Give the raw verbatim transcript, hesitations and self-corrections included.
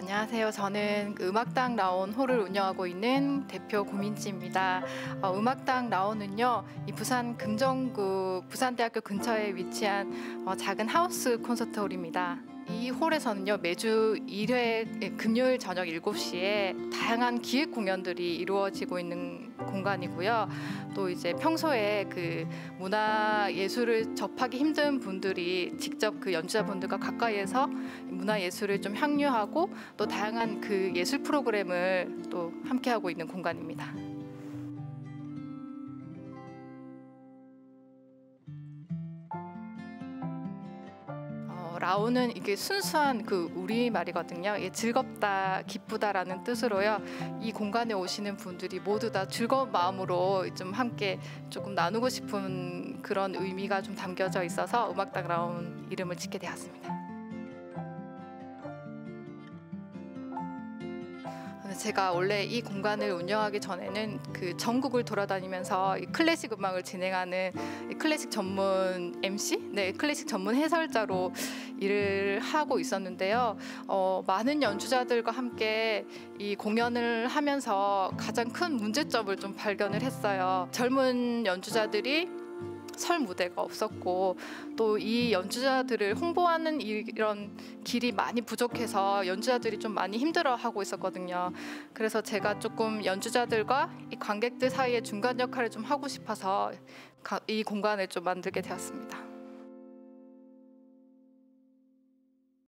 안녕하세요. 저는 그 음악당 라온 홀을 운영하고 있는 대표 고민지입니다. 어, 음악당 라온은요, 이 부산 금정구 부산대학교 근처에 위치한 어, 작은 하우스 콘서트홀입니다. 이 홀에서는요, 매주 일 회 금요일 저녁 일곱 시에 다양한 기획 공연들이 이루어지고 있는 공간이고요. 또 이제 평소에 그 문화 예술을 접하기 힘든 분들이 직접 그 연주자분들과 가까이에서 문화 예술을 좀 향유하고 또 다양한 그 예술 프로그램을 또 함께 하고 있는 공간입니다. 라온은 이게 순수한 그 우리말이거든요. 예, 즐겁다, 기쁘다라는 뜻으로요. 이 공간에 오시는 분들이 모두 다 즐거운 마음으로 좀 함께 조금 나누고 싶은 그런 의미가 좀 담겨져 있어서 음악당 라온 이름을 짓게 되었습니다. 제가 원래 이 공간을 운영하기 전에는 그 전국을 돌아다니면서 클래식 음악을 진행하는 클래식 전문 엠씨, 네, 클래식 전문 해설자로 일을 하고 있었는데요. 어, 많은 연주자들과 함께 이 공연을 하면서 가장 큰 문제점을 좀 발견을 했어요. 젊은 연주자들이 설 무대가 없었고 또 이 연주자들을 홍보하는 이런 길이 많이 부족해서 연주자들이 좀 많이 힘들어하고 있었거든요. 그래서 제가 조금 연주자들과 이 관객들 사이에 중간 역할을 좀 하고 싶어서 이 공간을 좀 만들게 되었습니다.